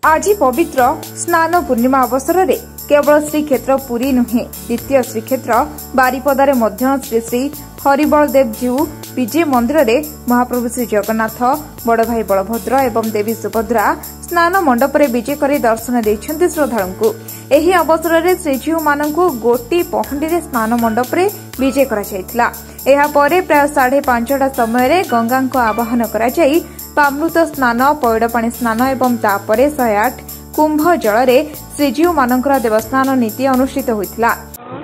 आज पवित्र स्नान पूर्णिमा अवसर में केवल श्रीक्षेत्र पुरी नुहे द्वितीय श्रीक्षेत्र बारिपदारे मध्य श्री श्री हरिबलदेव जीउ विजय मंदिर में महाप्रभु श्री जगन्नाथ बड़ भाई बलभद्र एवं देवी सुभद्रा स्नान मंडप में विजय कर दर्शन देते श्रद्धालु। एही अवसर में श्रीजीउ मानू गोटी पहंडी स्नान मंडप में विजय कर प्राय 5:30 समय गंगा को आवाहन कर पामृत स्नान पैड़पाणी स्नान एवं तापर 108 कुंभ जल श्रीजीउ मानकर देवस्नान नीति अनुष्ठित होता।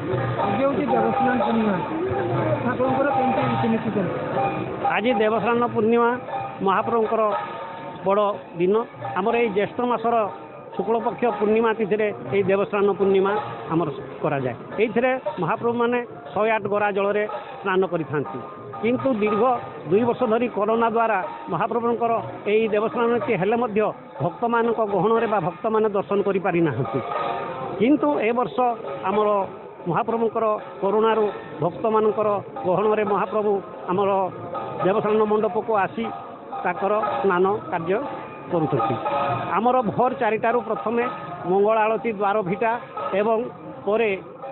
आज देवस्नान पूर्णिमा महाप्रभुंकर बड़ दिन आमर ये ज्येष्ठ मासर शुक्लपक्ष पूर्णिमा तिथि ये देवस्नान पूर्णिमा आमर करा जाए। ये महाप्रभु माने 108 गरा जल स्नान करिथांती किंतु दीर्घ 2 वर्ष धरी कोरोना द्वारा महाप्रभुंकर यही देवस्नान नीति हेले मध्य भक्त मान गहन रे भक्त मान दर्शन करि पारि नाहंती किंतु ए वर्ष आमर महाप्रभुंकर कोरोनारू भक्त मानकर गहन रे महाप्रभु आमर देवस्नान मंडप को आसी ताकर स्नान कार्य करुछथि। आमर भोर 4टारू प्रथमे मंगल आलती द्वार भिटा एवं परे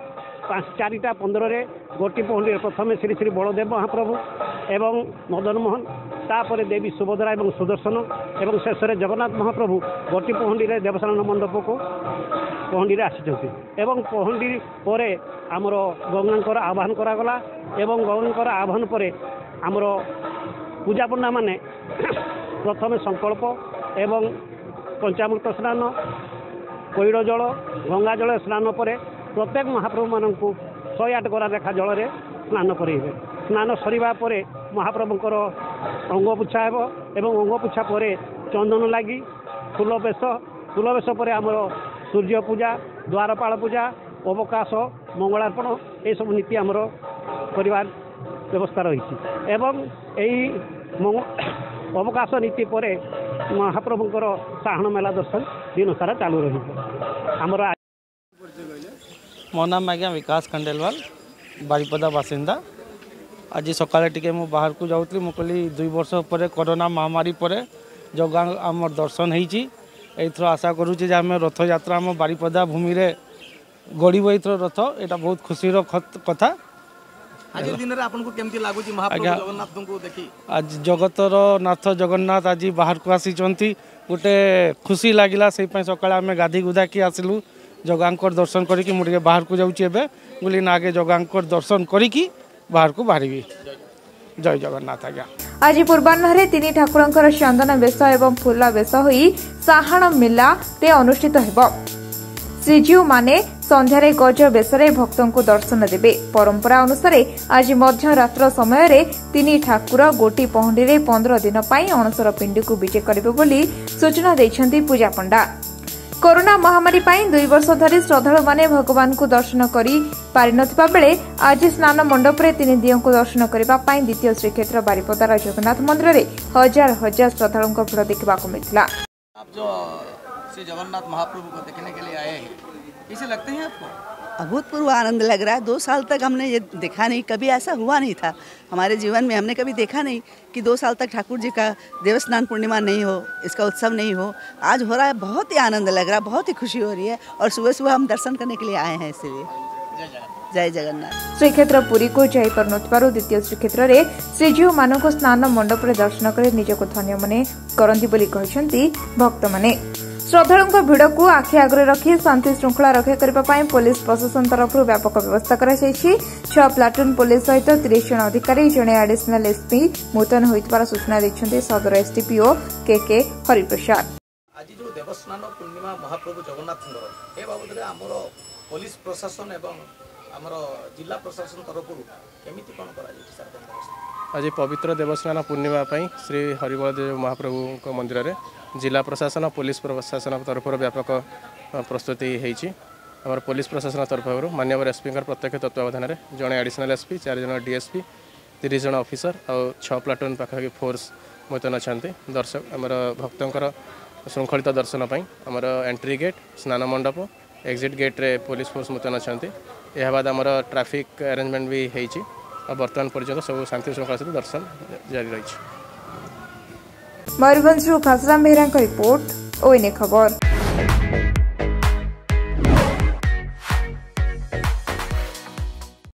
4:15 रे गोटी पहंडी प्रथमे श्री श्री बलदेव महाप्रभु एवं मदन मोहन तापर देवी सुभद्रा एवं सुदर्शन एवं शेष जगन्नाथ महाप्रभु गोटी पहंडी देवस्नान मंडप को पहंडी आसी एवं पहंडी परे आमर गंगांकर आह्वान करागला एवं गंगांकर आह्वान पर आमर पूजा पंडा माने प्रथमे संकल्प एवं पंचामृत स्नान पैड़ जल गंगा जल स्नान पर प्रत्येक महाप्रभु मानू 108 गरा लेखा जल स्नान करेंगे। स्नान सरिबा परे महाप्रभुंकर अंग पुछा एवं अंग पुछा पर चंदन लगी फूल बेश पर आमर सूर्य पूजा द्वारपाल पूजा अवकाश मंगलार्पण ये सब नीति आमर परिवार व्यवस्था रही एवं यही अवकाश नीति पर महाप्रभुंकर साहन मेला दर्शन दिन सारा चालू रही। मो नाम आज्ञा विकास खंडेलवाल बारिपदा बासिंदा। आज सकाले टिके मु बाहर को जाऊँगी मु कहली 2 वर्ष पर कोरोना महामारी पर जगह आम दर्शन होती एथर आशा करुचे आम रथ यात्रा आम बारिपदा भूमि रे गड़ब एथर रथ यहाँ बहुत खुशी कथा। आज दिन रे आपन को केमती लागुची महाप्रभु जगन्नाथ को देखी आज जगतर नाथ जगन्नाथ आज बाहर को आसी गोटे खुशी लगिला से सकाଳେ आम गाधी गुधा कि आसलु जगांकर दर्शन करिकी मुझे बाहर को जाऊँगी बोली ना आगे जगांकर दर्शन करिकी बाहर को बाहरी। जय जगन्नाथ। आज्ञा आज पूर्वाह्न 3 ठाकुरंकर चंदन बेश एवं फूल बेश होई साहाण मेला रे अनुष्ठित हेबो। श्रीजीउ माने संध्यारे गज बेशरे भक्तों को दर्शन देवे। परंपरा अनुसार आज मध्यरात्र समय रे 3 ठाकुर गोटी पहंडी रे 15 दिन पाई अणसर पिंडी को विजय करिवे बोली सूचना दैछंती पूजा पंडा। कोरोना महामारी 2 वर्ष धरी श्रद्धालु माने भगवान को दर्शन करी पारि नथिबा बेले आज स्नान मंडप रे 3 दियों को दर्शन करबा पाई द्वितीय श्रीक्षेत्र बारिपदार जगन्नाथ मंदिर रे हजार हजार श्रद्धालुओं को भीड़ देखा मिलता। आप जो श्री जगन्नाथ महाप्रभु को देखने के लिए आए हैं कैसे लगते हैं आपको? अभूतपूर्व आनंद लग रहा है। 2 साल तक हमने ये देखा नहीं, कभी ऐसा हुआ नहीं था हमारे जीवन में। हमने कभी देखा नहीं कि 2 साल तक ठाकुर जी का देवस्नान पूर्णिमा नहीं हो, इसका उत्सव नहीं हो। आज हो रहा है, बहुत ही आनंद लग रहा है, बहुत ही खुशी हो रही है और सुबह सुबह हम दर्शन करने के लिए आए हैं। इसलिए जय जगन्नाथ। श्रीक्षेत्र पुरी को जाई पारु द्वितीय श्रीक्षेत्र रे श्रीजीउ मानू को स्नान मंडप रे दर्शन करे निजको धन्य मने करंती बोली कहछंती भक्त माने। श्रद्धालुओं भिड़ को आखि आगे रखी शांति श्रृंखला रक्षा करने पुलिस प्रशासन तरफ व्यापक व्यवस्था कर 6 प्लाटून पुलिस सहित 30 जन अधिकारी जड़े एडिशनल एसपी मुतयन होइतबार सूचना देछन्ते सदर एसडीपीओ के हरिप्रसाद। आज जो देवस्नान पूर्णिमा महाप्रभु जगन्नाथ ए बाबद आमर पुलिस प्रशासन एवं आमर जिला प्रशासन तरफ केमिति कोन करा आज पवित्र देवस्नान पूर्णिमा श्री हरिबलदेव महाप्रभु मंदिर में जिला प्रशासन पुलिस प्रशासन तरफ व्यापक प्रस्तुति होती। आम पुलिस प्रशासन तरफ माननीय एसपी प्रत्यक्ष तत्वावधान जड़े एडिशनल एसपी 4 जन डीएसपी 30 जन ऑफिसर और 6 प्लाटून पाखापाखि फोर्स मुतयन अच्छा दर्शक आमर भक्तों श्रृंखलित दर्शन पर आमर एंट्री गेट स्नान मंडप एक्जिट गेट रे पुलिस फोर्स मुतयन अच्छा। यह बाद आमर ट्रैफिक अरेंजमेंट भी होती और बर्तमान पर्यटन सब शांति श्रृंखला सहित दर्शन जारी रही। मयूरभंज खासराम बेहरा रिपोर्ट ओएनए खबर।